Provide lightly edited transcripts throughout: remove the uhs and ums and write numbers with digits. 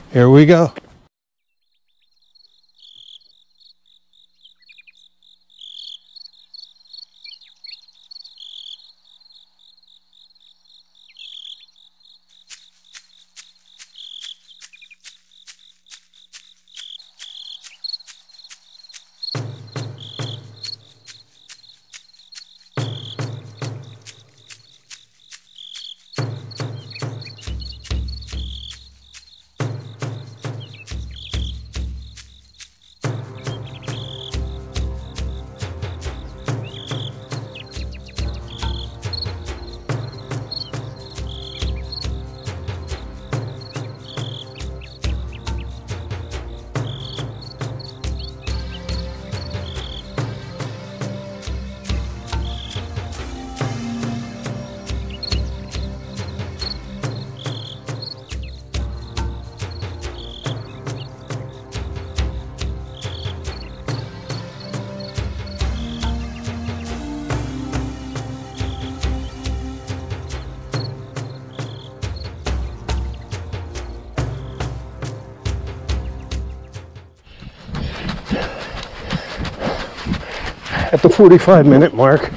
Here we go. At the 45-minute mark.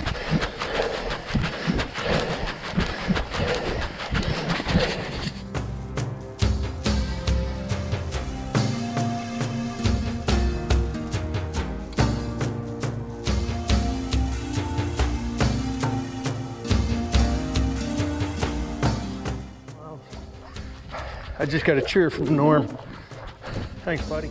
I just got a cheer from Norm. Thanks, buddy.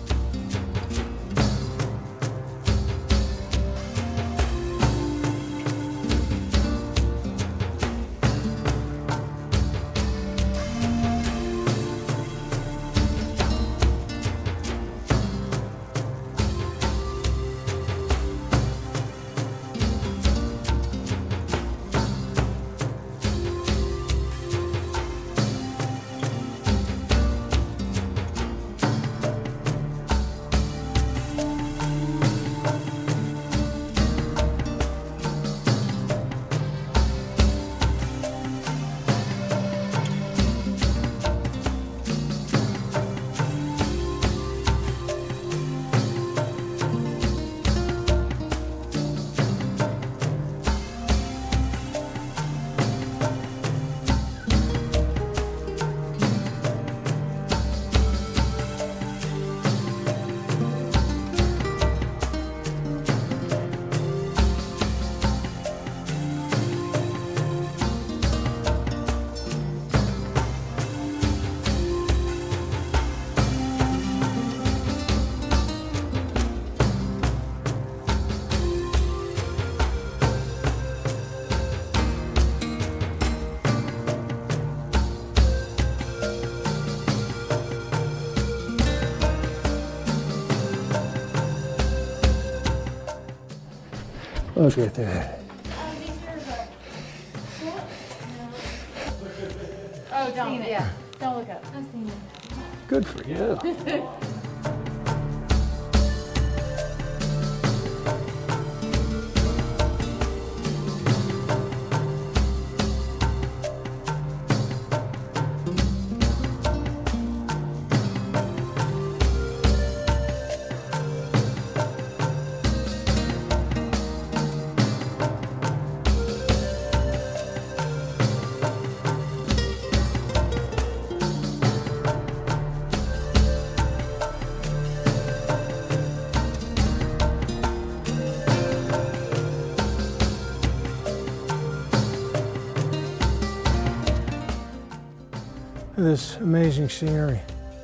Look at that. Oh, don't, yeah. Don't look up. I've seen it. Good for you. This amazing scenery.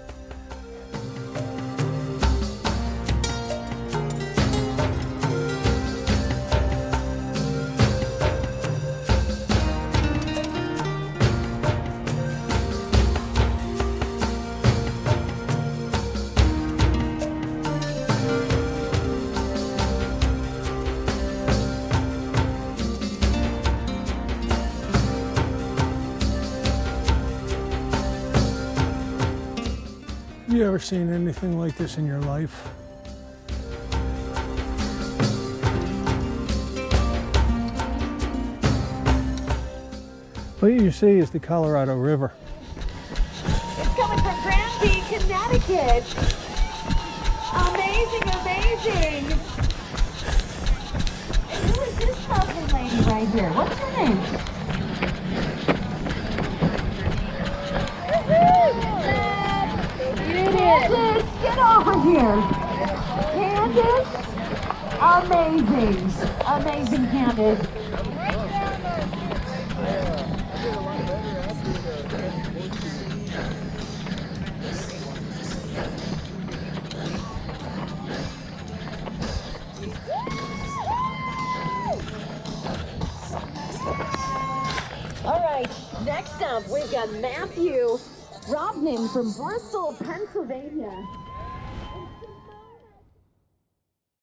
Have you ever seen anything like this in your life? What you see is the Colorado River. It's coming from Grand Peak it. Amazing, amazing. And who is this lovely lady right here? What's her name? Candace, get over here. Candace, amazing. Amazing, Candace. All right, next up, we've got Matthew Robnin from Bristol, Pennsylvania.